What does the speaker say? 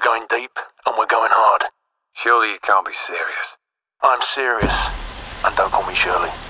going deep, and we're going hard. Surely you can't be serious. I'm serious, and don't call me Shirley.